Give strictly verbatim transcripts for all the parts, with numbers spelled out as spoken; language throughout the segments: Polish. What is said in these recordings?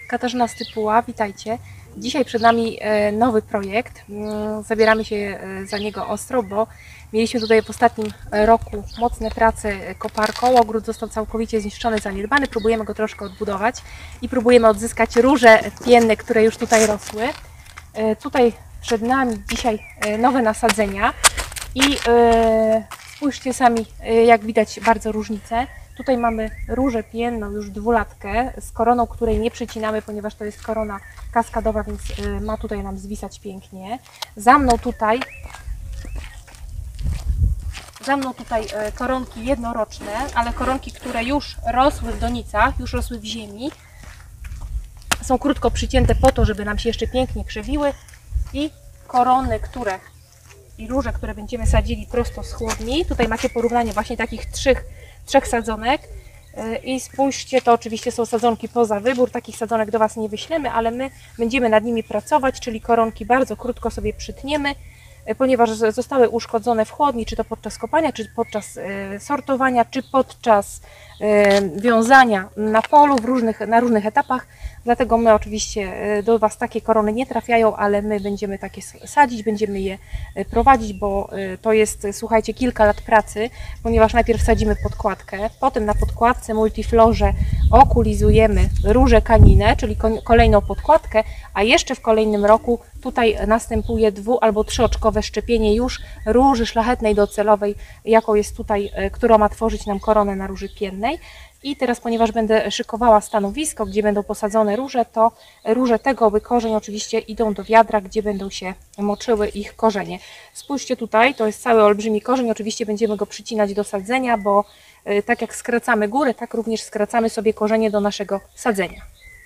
Katarzyna Stypuła, witajcie. Dzisiaj przed nami nowy projekt. Zabieramy się za niego ostro, bo mieliśmy tutaj w ostatnim roku mocne prace koparką. Ogród został całkowicie zniszczony, zaniedbany. Próbujemy go troszkę odbudować i próbujemy odzyskać róże pienne, które już tutaj rosły. Tutaj przed nami dzisiaj nowe nasadzenia i spójrzcie sami, jak widać bardzo różnice. Tutaj mamy różę pienną, już dwulatkę, z koroną, której nie przycinamy, ponieważ to jest korona kaskadowa, więc ma tutaj nam zwisać pięknie. Za mną tutaj, za mną tutaj koronki jednoroczne, ale koronki, które już rosły w donicach, już rosły w ziemi. Są krótko przycięte po to, żeby nam się jeszcze pięknie krzewiły. I korony, które i róże, które będziemy sadzili prosto z chłodni. Tutaj macie porównanie właśnie takich trzech trzech sadzonek i spójrzcie, to oczywiście są sadzonki poza wybór, takich sadzonek do Was nie wyślemy, ale my będziemy nad nimi pracować, czyli koronki bardzo krótko sobie przytniemy, ponieważ zostały uszkodzone w chłodni, czy to podczas kopania, czy podczas sortowania, czy podczas wiązania na polu w różnych, na różnych etapach. Dlatego my oczywiście do Was takie korony nie trafiają, ale my będziemy takie sadzić, będziemy je prowadzić, bo to jest, słuchajcie, kilka lat pracy, ponieważ najpierw sadzimy podkładkę, potem na podkładce multiflorze okulizujemy różę kaninę, czyli kolejną podkładkę, a jeszcze w kolejnym roku tutaj następuje dwu- albo trzyoczkowe szczepienie już róży szlachetnej docelowej, jaką jest tutaj, która ma tworzyć nam koronę na róży piennej. I teraz, ponieważ będę szykowała stanowisko, gdzie będą posadzone róże, to róże tego korzeń oczywiście idą do wiadra, gdzie będą się moczyły ich korzenie. Spójrzcie tutaj, to jest cały olbrzymi korzeń, oczywiście będziemy go przycinać do sadzenia, bo tak jak skracamy górę, tak również skracamy sobie korzenie do naszego sadzenia.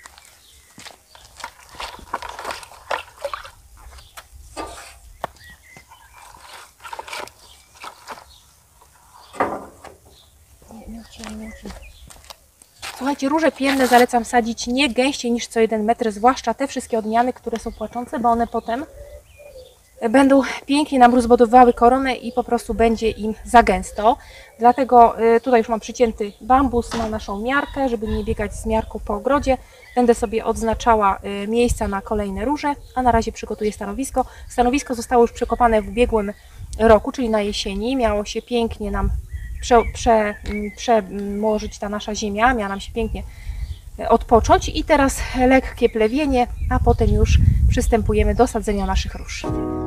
Słuchajcie, róże pienne zalecam sadzić nie gęściej niż co jeden metr, zwłaszcza te wszystkie odmiany, które są płaczące, bo one potem będą pięknie nam rozbudowały koronę i po prostu będzie im za gęsto. Dlatego tutaj już mam przycięty bambus na naszą miarkę, żeby nie biegać z miarką po ogrodzie. Będę sobie odznaczała miejsca na kolejne róże, a na razie przygotuję stanowisko. Stanowisko zostało już przekopane w ubiegłym roku, czyli na jesieni. Miało się pięknie nam Prze, prze, przełożyć ta nasza ziemia, miała nam się pięknie odpocząć i teraz lekkie plewienie, a potem już przystępujemy do sadzenia naszych róż.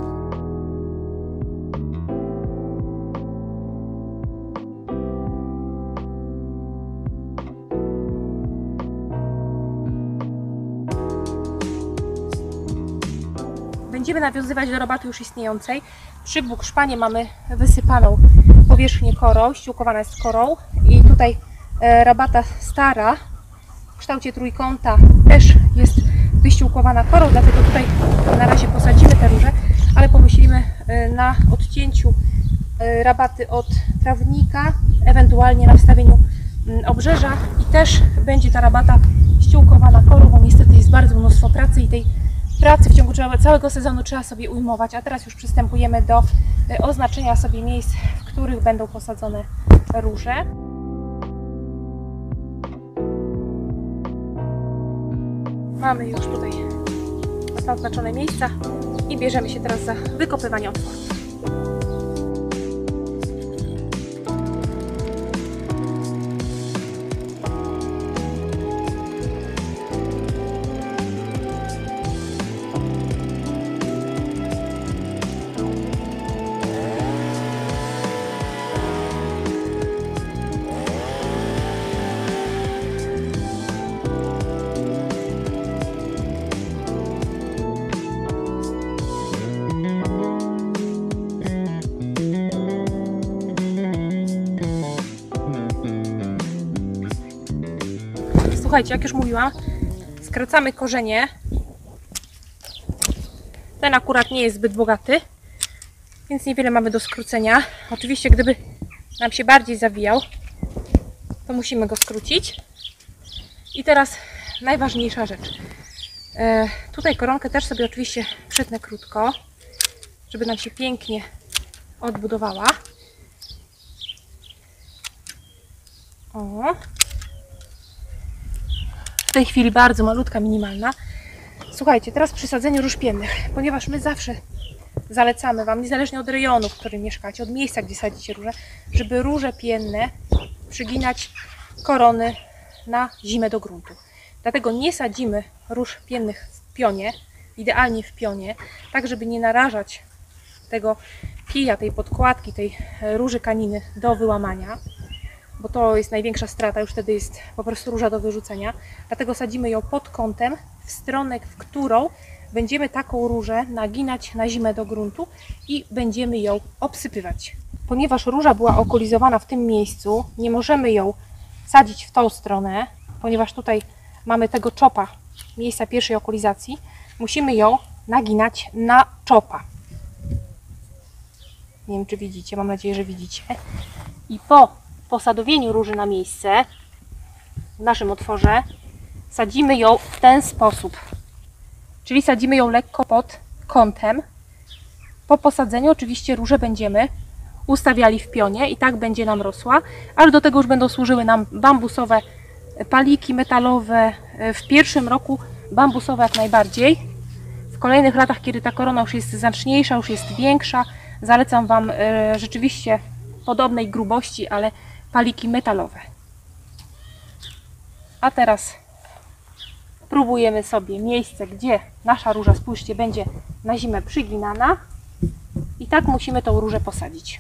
Będziemy nawiązywać do rabaty już istniejącej. Przy bukszpanie mamy wysypaną powierzchnię korą, ściółkowana jest korą i tutaj rabata stara w kształcie trójkąta też jest wyściółkowana korą, dlatego tutaj na razie posadzimy te róże, ale pomyślimy na odcięciu rabaty od trawnika, ewentualnie na wstawieniu obrzeża i też będzie ta rabata ściółkowana korą, bo niestety jest bardzo mnóstwo pracy i tej pracy w ciągu całego sezonu trzeba sobie ujmować, a teraz już przystępujemy do oznaczenia sobie miejsc, w których będą posadzone róże. Mamy już tutaj zaznaczone miejsca i bierzemy się teraz za wykopywanie otworów. Słuchajcie, jak już mówiłam, skracamy korzenie. Ten akurat nie jest zbyt bogaty, więc niewiele mamy do skrócenia. Oczywiście, gdyby nam się bardziej zawijał, to musimy go skrócić. I teraz najważniejsza rzecz. E, tutaj koronkę też sobie oczywiście przetnę krótko, żeby nam się pięknie odbudowała. O. tej chwili bardzo malutka, minimalna. Słuchajcie, teraz przy sadzeniu róż piennych, ponieważ my zawsze zalecamy Wam, niezależnie od rejonu, w którym mieszkacie, od miejsca, gdzie sadzicie róże, żeby róże pienne przyginać korony na zimę do gruntu. Dlatego nie sadzimy róż piennych w pionie, idealnie w pionie, tak żeby nie narażać tego kija, tej podkładki, tej róży kaniny do wyłamania, bo to jest największa strata, już wtedy jest po prostu róża do wyrzucenia. Dlatego sadzimy ją pod kątem, w stronę, w którą będziemy taką różę naginać na zimę do gruntu i będziemy ją obsypywać. Ponieważ róża była okulizowana w tym miejscu, nie możemy ją sadzić w tą stronę, ponieważ tutaj mamy tego czopa, miejsca pierwszej okulizacji, musimy ją naginać na czopa. Nie wiem, czy widzicie, mam nadzieję, że widzicie. I po posadowieniu róży na miejsce, w naszym otworze, sadzimy ją w ten sposób. Czyli sadzimy ją lekko pod kątem. Po posadzeniu oczywiście róże będziemy ustawiali w pionie i tak będzie nam rosła, ale do tego już będą służyły nam bambusowe paliki metalowe. W pierwszym roku bambusowe jak najbardziej. W kolejnych latach, kiedy ta korona już jest znaczniejsza, już jest większa, zalecam Wam e, rzeczywiście podobnej grubości, ale paliki metalowe. A teraz próbujemy sobie miejsce, gdzie nasza róża, spójrzcie, będzie na zimę przyginana i tak musimy tą różę posadzić.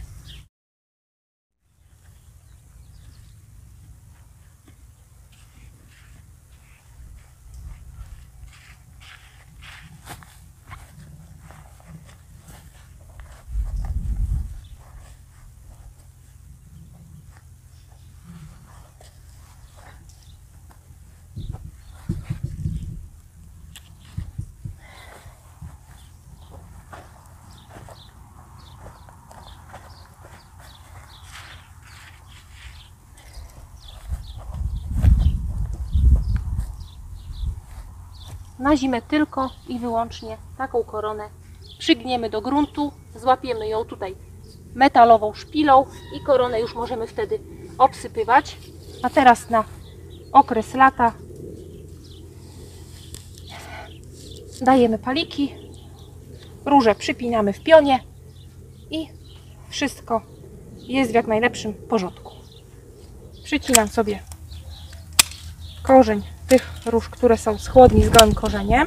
Na zimę tylko i wyłącznie taką koronę przygniemy do gruntu, złapiemy ją tutaj metalową szpilą i koronę już możemy wtedy obsypywać. A teraz na okres lata dajemy paliki, róże przypinamy w pionie i wszystko jest w jak najlepszym porządku. Przycinam sobie korzeń tych róż, które są z chłodni z gołym korzeniem.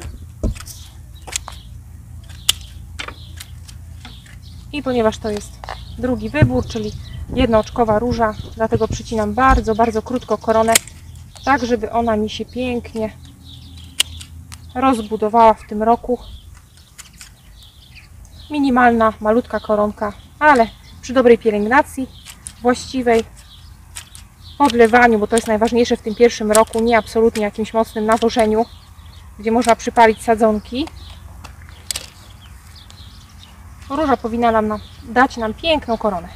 I ponieważ to jest drugi wybór, czyli jednooczkowa róża, dlatego przycinam bardzo, bardzo krótko koronę, tak żeby ona mi się pięknie rozbudowała w tym roku. Minimalna, malutka koronka, ale przy dobrej pielęgnacji, właściwej podlewaniu, bo to jest najważniejsze w tym pierwszym roku, nie absolutnie jakimś mocnym nawożeniu, gdzie można przypalić sadzonki. Róża powinna nam dać nam piękną koronę.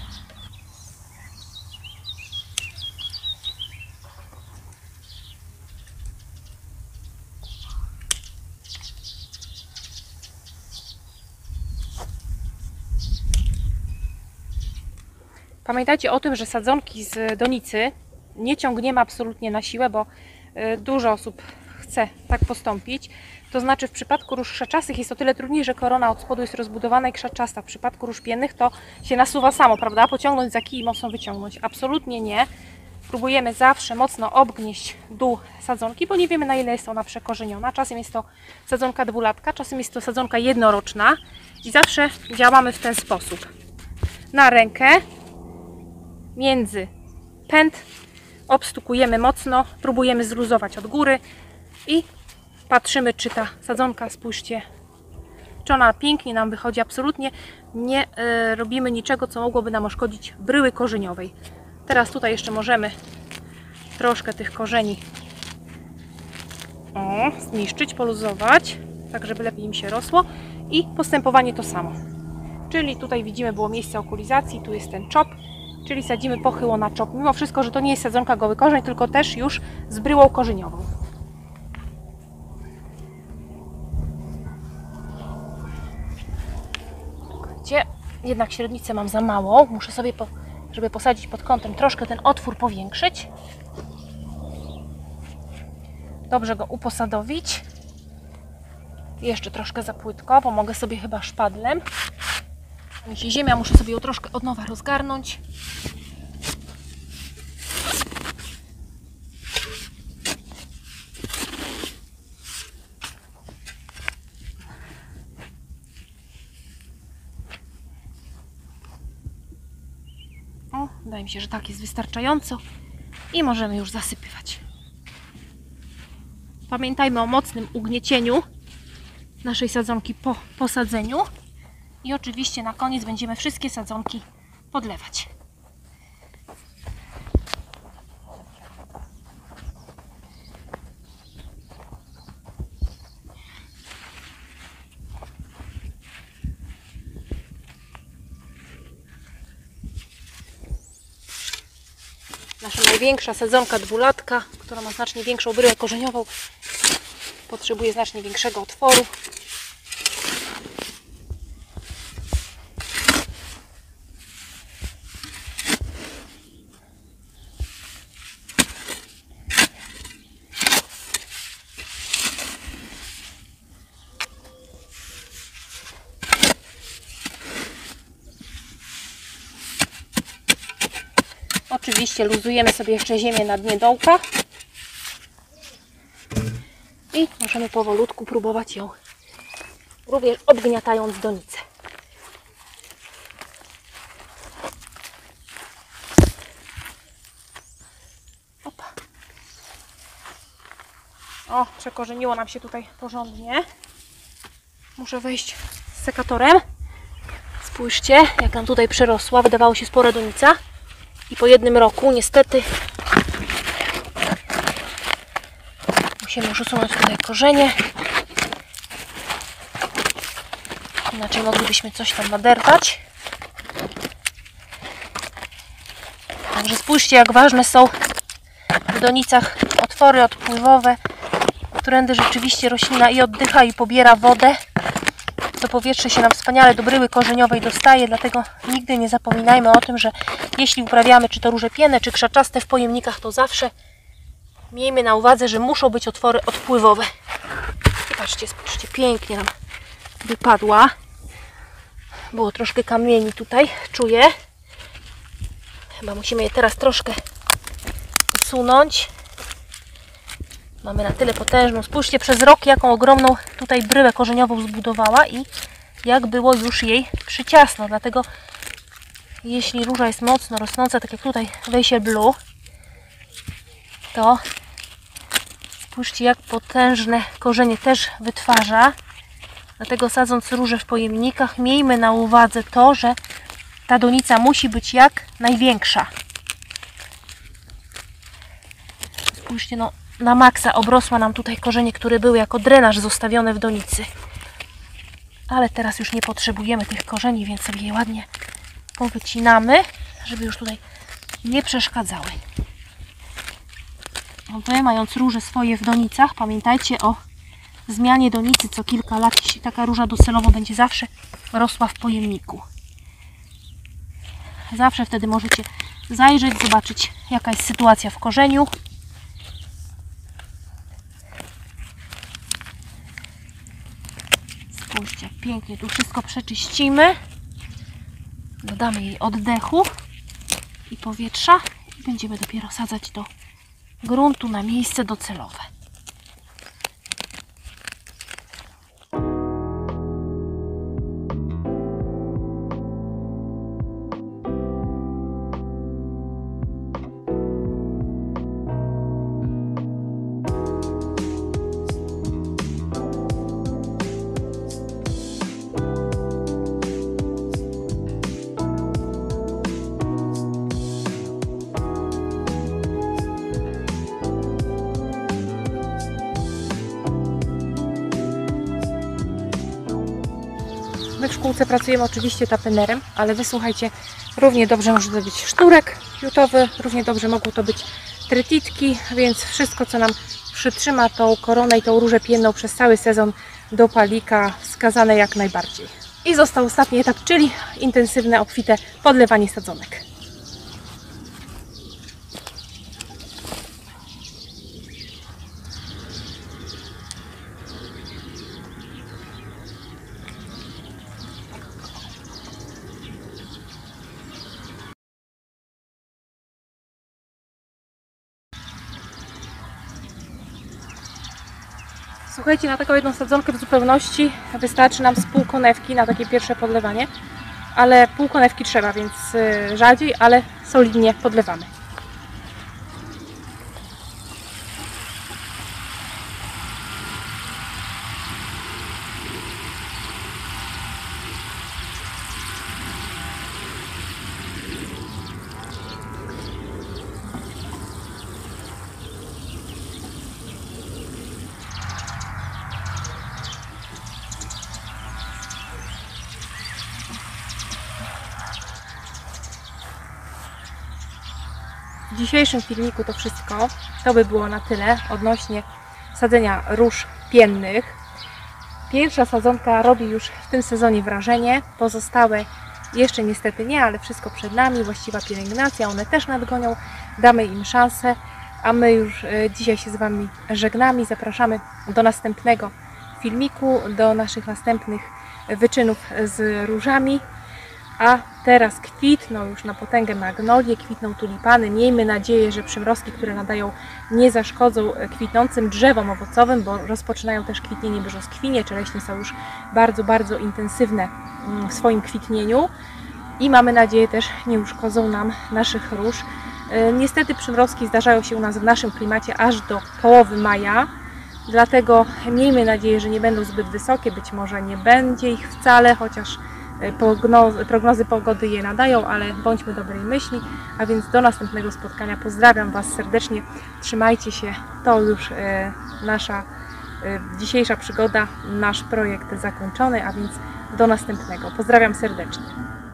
Pamiętajcie o tym, że sadzonki z donicy nie ciągniemy absolutnie na siłę, bo dużo osób chce tak postąpić. To znaczy w przypadku róż krzaczastych jest o tyle trudniej, że korona od spodu jest rozbudowana i krzaczasta. W przypadku róż piennych to się nasuwa samo, prawda? Pociągnąć za kij i mocno wyciągnąć. Absolutnie nie. Próbujemy zawsze mocno obgnieść dół sadzonki, bo nie wiemy, na ile jest ona przekorzeniona. Czasem jest to sadzonka dwulatka, czasem jest to sadzonka jednoroczna i zawsze działamy w ten sposób. Na rękę, między pęd, obstukujemy mocno, próbujemy zluzować od góry i patrzymy, czy ta sadzonka, spójrzcie, czy ona pięknie nam wychodzi. Absolutnie nie y, robimy niczego, co mogłoby nam uszkodzić bryły korzeniowej. Teraz tutaj jeszcze możemy troszkę tych korzeni o, zniszczyć, poluzować, tak żeby lepiej im się rosło i postępowanie to samo. Czyli tutaj widzimy, było miejsce okulizacji, tu jest ten czop, czyli sadzimy pochyło na czop. Mimo wszystko, że to nie jest sadzonka goły korzeń, tylko też już z bryłą korzeniową. Gdzie jednak średnicę mam za małą, muszę sobie, po, żeby posadzić pod kątem, troszkę ten otwór powiększyć. dobrze go uposadowić. Jeszcze troszkę za płytko, pomogę sobie chyba szpadlem. Mi się ziemia, muszę sobie ją troszkę od nowa rozgarnąć. O, wydaje mi się, że tak jest wystarczająco i możemy już zasypywać. Pamiętajmy o mocnym ugniecieniu naszej sadzonki po posadzeniu i oczywiście na koniec będziemy wszystkie sadzonki podlewać. Nasza największa sadzonka dwulatka, która ma znacznie większą bryłę korzeniową, potrzebuje znacznie większego otworu. Oczywiście luzujemy sobie jeszcze ziemię na dnie dołka i możemy powolutku próbować ją, również obgniatając donicę. Opa. O, przekorzeniło nam się tutaj porządnie. Muszę wejść z sekatorem. Spójrzcie, jak nam tutaj przerosła. Wydawało się spora donica. I po jednym roku niestety musimy już usunąć tutaj korzenie. Inaczej moglibyśmy coś tam naderwać. Także spójrzcie, jak ważne są w donicach otwory odpływowe, którędy rzeczywiście roślina i oddycha, i pobiera wodę. To powietrze się nam wspaniale do bryły korzeniowej dostaje, dlatego nigdy nie zapominajmy o tym, że jeśli uprawiamy czy to róże pienne, czy krzaczaste w pojemnikach, to zawsze miejmy na uwadze, że muszą być otwory odpływowe. I patrzcie, spójrzcie, pięknie nam wypadła. Było troszkę kamieni tutaj, czuję. Chyba musimy je teraz troszkę usunąć. Mamy na tyle potężną. Spójrzcie, przez rok jaką ogromną tutaj bryłę korzeniową zbudowała i jak było już jej przyciasno. Dlatego jeśli róża jest mocno rosnąca, tak jak tutaj Wejsiel Blue, to spójrzcie, jak potężne korzenie też wytwarza. Dlatego sadząc róże w pojemnikach, miejmy na uwadze to, że ta donica musi być jak największa. Spójrzcie, no na maksa obrosła nam tutaj korzenie, które były jako drenaż zostawione w donicy. Ale teraz już nie potrzebujemy tych korzeni, więc sobie je ładnie powycinamy, żeby już tutaj nie przeszkadzały. No wy, mając róże swoje w donicach, pamiętajcie o zmianie donicy co kilka lat. Jeśli taka róża docelowo będzie zawsze rosła w pojemniku. Zawsze wtedy możecie zajrzeć, zobaczyć, jaka jest sytuacja w korzeniu. Spójrzcie, jak pięknie tu wszystko przeczyścimy. Dodamy jej oddechu i powietrza i będziemy dopiero sadzać do gruntu na miejsce docelowe. My w szkółce pracujemy oczywiście tapenerem, ale wysłuchajcie, równie dobrze może to być sznurek jutowy, równie dobrze mogą to być trytitki, więc wszystko, co nam przytrzyma tą koronę i tą różę pienną przez cały sezon do palika, wskazane jak najbardziej. I został ostatni etap, czyli intensywne, obfite podlewanie sadzonek. Słuchajcie, na taką jedną sadzonkę w zupełności wystarczy nam z pół konewki na takie pierwsze podlewanie, ale pół konewki trzeba, więc rzadziej, ale solidnie podlewamy. W dzisiejszym filmiku to wszystko. To by było na tyle odnośnie sadzenia róż piennych. Pierwsza sadzonka robi już w tym sezonie wrażenie. Pozostałe jeszcze niestety nie, ale wszystko przed nami. Właściwa pielęgnacja, one też nadgonią. Damy im szansę. A my już dzisiaj się z Wami żegnamy. Zapraszamy do następnego filmiku, do naszych następnych wyczynów z różami. A teraz kwitną już na potęgę magnolie, kwitną tulipany. Miejmy nadzieję, że przymrozki, które nadają, nie zaszkodzą kwitnącym drzewom owocowym, bo rozpoczynają też kwitnienie brzoskwinie. Czereśnie są już bardzo, bardzo intensywne w swoim kwitnieniu i mamy nadzieję też nie uszkodzą nam naszych róż. Niestety przymrozki zdarzają się u nas w naszym klimacie aż do połowy maja. Dlatego miejmy nadzieję, że nie będą zbyt wysokie, być może nie będzie ich wcale, chociaż Prognozy, prognozy pogody je nadają, ale bądźmy dobrej myśli, a więc do następnego spotkania. Pozdrawiam Was serdecznie, trzymajcie się, to już e, nasza e, dzisiejsza przygoda, nasz projekt zakończony, a więc do następnego. Pozdrawiam serdecznie.